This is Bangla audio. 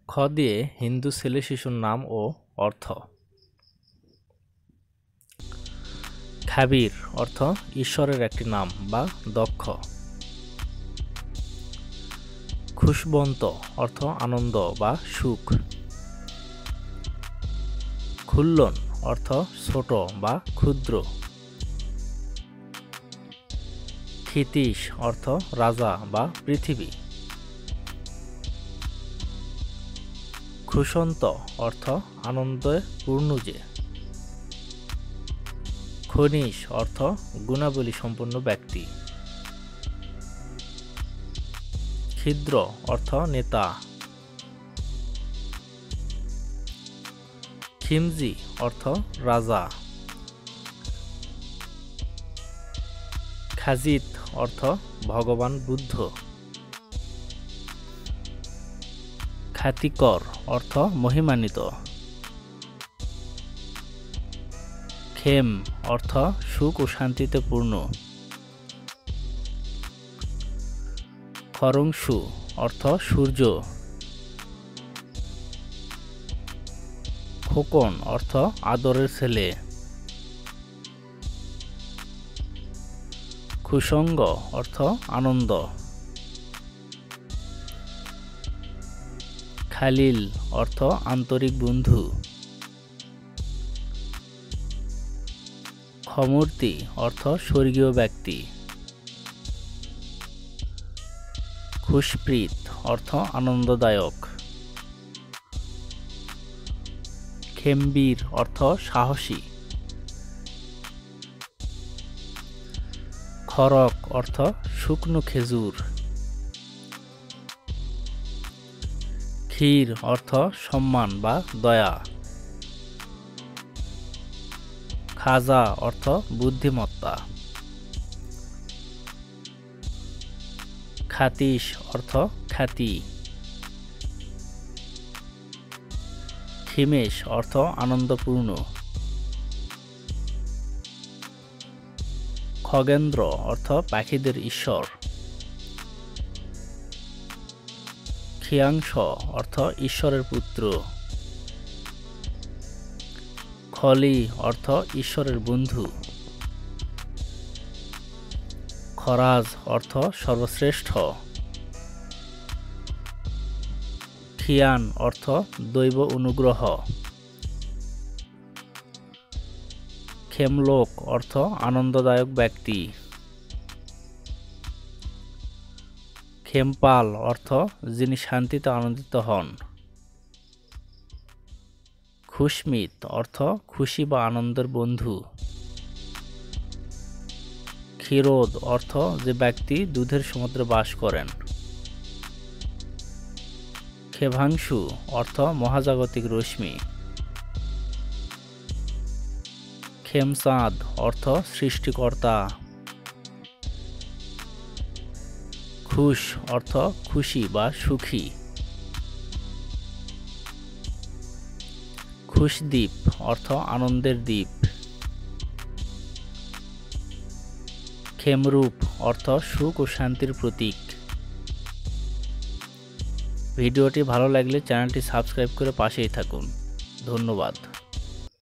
খ দিয়ে হিন্দু ছেলে শিশুর নাম ও অর্থ। খাবির অর্থ ঈশ্বরের একটি নাম বা দক্ষ। খুশবন্ত অর্থ আনন্দ বা সুখ। খুল্লন অর্থ ছোট বা ক্ষুদ্র। ক্ষিতীশ অর্থ রাজা বা পৃথিবী। খুশন্ত অর্থ আনন্দে পূর্ণ যে। খনিশ অর্থ গুণাবলী সম্পন্ন ব্যক্তি। ক্ষিদ্র অর্থ নেতা। খিমজি অর্থ রাজা। খাজিত অর্থ ভগবান বুদ্ধ। খ্যাতিকর অর্থ মহিমান্বিত। খেম অর্থ সুখ ও শান্তিতে পূর্ণ। খরংসু অর্থ সূর্য। খোকন অর্থ আদরের ছেলে। খুসঙ্গ অর্থ আনন্দ। খালিল অর্থ আন্তরিক বন্ধু। খমূর্তি অর্থ স্বর্গীয় ব্যক্তি। খুশপ্রীত অর্থ আনন্দদায়ক। খেমবীর অর্থ সাহসী। খরক অর্থ শুকনো খেজুর। ক্ষীর অর্থ সম্মান বা দয়া। খাজা অর্থ বুদ্ধিমত্তা। খাতিশ অর্থ খ্যাতি। খিমেশ অর্থ আনন্দপূর্ণ। খগেন্দ্র অর্থ পাখিদের ঈশ্বর। খিয়াংশ অর্থ ঈশ্বরের পুত্র। খলি অর্থ ঈশ্বরের বন্ধু। খরাজ অর্থ সর্বশ্রেষ্ঠ। খিয়ান অর্থ দৈব অনুগ্রহ। খেমলোক অর্থ আনন্দদায়ক ব্যক্তি। খেমপাল অর্থ যিনি শান্তিতে আনন্দিত হন। খুশমিত অর্থ খুশি বা আনন্দের বন্ধু। ক্ষীরোদ অর্থ যে ব্যক্তি দুধের সমুদ্রে বাস করেন। খেভাংশু অর্থ মহাজাগতিক রশ্মি। খেমচাঁদ অর্থ সৃষ্টিকর্তা। খুশ অর্থ খুশি বা সুখী। খুশদ্বীপ অর্থ আনন্দের দ্বীপ। খেমরূপ অর্থ সুখ ও শান্তির প্রতীক। ভিডিওটি ভালো লাগলে চ্যানেলটি সাবস্ক্রাইব করে পাশেই থাকুন। ধন্যবাদ।